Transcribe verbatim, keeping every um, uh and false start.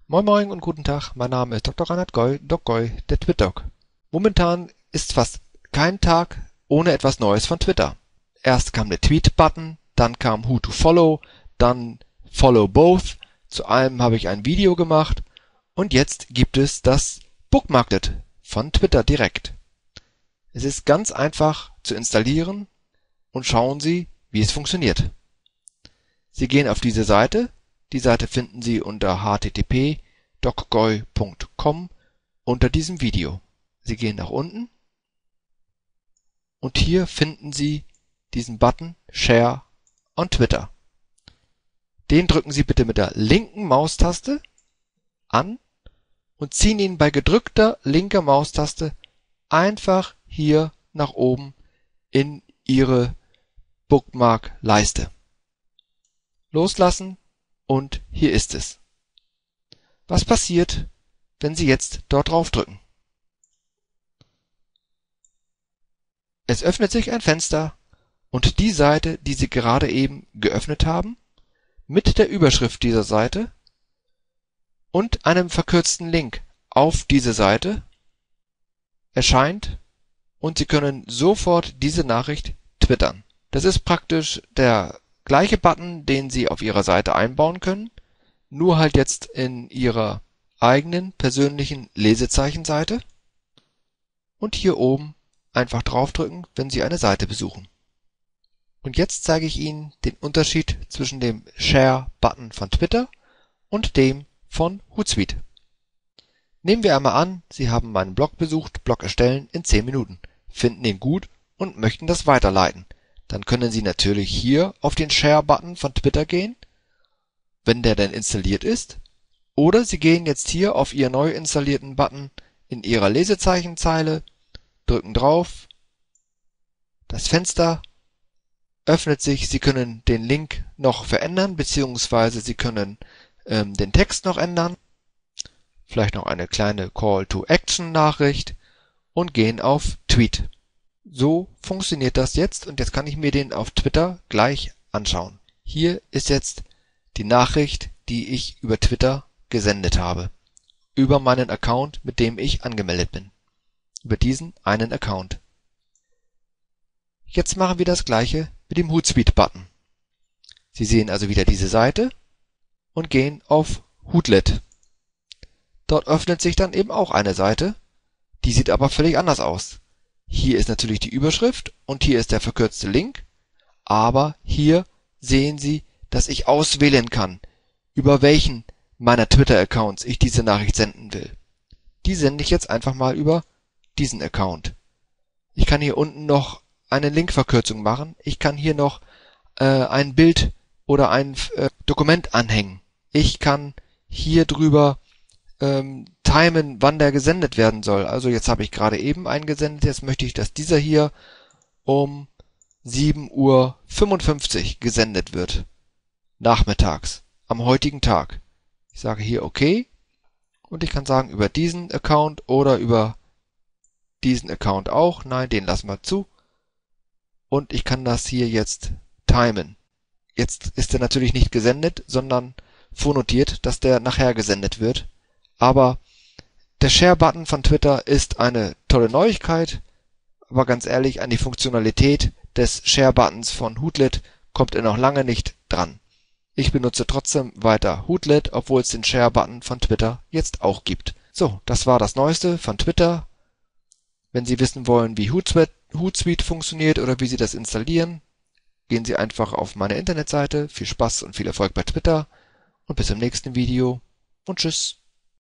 Moin Moin und guten Tag, mein Name ist Doktor Reinhard Goy, Doc Goy, der TwitDoc. Momentan ist fast kein Tag ohne etwas Neues von Twitter. Erst kam der Tweet-Button, dann kam Who to Follow, dann Follow Both, zu allem habe ich ein Video gemacht und jetzt gibt es das Bookmarked von Twitter direkt. Es ist ganz einfach zu installieren und schauen Sie, wie es funktioniert. Sie gehen auf diese Seite. Die Seite finden Sie unter h t t p punkt docgoy punkt com unter diesem Video. Sie gehen nach unten und hier finden Sie diesen Button Share on Twitter. Den drücken Sie bitte mit der linken Maustaste an und ziehen ihn bei gedrückter linker Maustaste einfach hier nach oben in Ihre Bookmark-Leiste. Loslassen und hier ist es. Was passiert, wenn Sie jetzt dort drauf drücken? Es öffnet sich ein Fenster und die Seite, die Sie gerade eben geöffnet haben, mit der Überschrift dieser Seite und einem verkürzten Link auf diese Seite erscheint und Sie können sofort diese Nachricht twittern. Das ist praktisch der gleiche Button, den Sie auf Ihrer Seite einbauen können, nur halt jetzt in Ihrer eigenen persönlichen Lesezeichenseite und hier oben einfach draufdrücken, wenn Sie eine Seite besuchen. Und jetzt zeige ich Ihnen den Unterschied zwischen dem Share-Button von Twitter und dem von Hootsuite. Nehmen wir einmal an, Sie haben meinen Blog besucht, Blog erstellen in zehn Minuten, finden ihn gut und möchten das weiterleiten. Dann können Sie natürlich hier auf den Share-Button von Twitter gehen, wenn der denn installiert ist, oder Sie gehen jetzt hier auf Ihren neu installierten Button in Ihrer Lesezeichenzeile, drücken drauf, das Fenster öffnet sich, Sie können den Link noch verändern, beziehungsweise Sie können ähm, den Text noch ändern, vielleicht noch eine kleine Call-to-Action-Nachricht und gehen auf Tweet. So funktioniert das jetzt und jetzt kann ich mir den auf Twitter gleich anschauen. Hier ist jetzt die Nachricht, die ich über Twitter gesendet habe. Über meinen Account, mit dem ich angemeldet bin. Über diesen einen Account. Jetzt machen wir das gleiche mit dem Hootsuite-Button. Sie sehen also wieder diese Seite und gehen auf Hootlet. Dort öffnet sich dann eben auch eine Seite, die sieht aber völlig anders aus. Hier ist natürlich die Überschrift und hier ist der verkürzte Link, aber hier sehen Sie, dass ich auswählen kann, über welchen meiner Twitter-Accounts ich diese Nachricht senden will. Die sende ich jetzt einfach mal über diesen Account. Ich kann hier unten noch eine Linkverkürzung machen. Ich kann hier noch äh, ein Bild oder ein äh, Dokument anhängen. Ich kann hier drüber ähm, timen, wann der gesendet werden soll. Also jetzt habe ich gerade eben einen gesendet, jetzt möchte ich, dass dieser hier um sieben Uhr fünfundfünfzig gesendet wird. Nachmittags, am heutigen Tag. Ich sage hier OK und ich kann sagen über diesen Account oder über diesen Account auch. Nein, den lassen wir zu. Und ich kann das hier jetzt timen. Jetzt ist er natürlich nicht gesendet, sondern vornotiert, dass der nachher gesendet wird. Aber der Share-Button von Twitter ist eine tolle Neuigkeit, aber ganz ehrlich, an die Funktionalität des Share-Buttons von Hootlet kommt er noch lange nicht dran. Ich benutze trotzdem weiter Hootlet, obwohl es den Share-Button von Twitter jetzt auch gibt. So, das war das Neueste von Twitter. Wenn Sie wissen wollen, wie Hootsuite, Hootsuite funktioniert oder wie Sie das installieren, gehen Sie einfach auf meine Internetseite. Viel Spaß und viel Erfolg bei Twitter und bis zum nächsten Video und tschüss.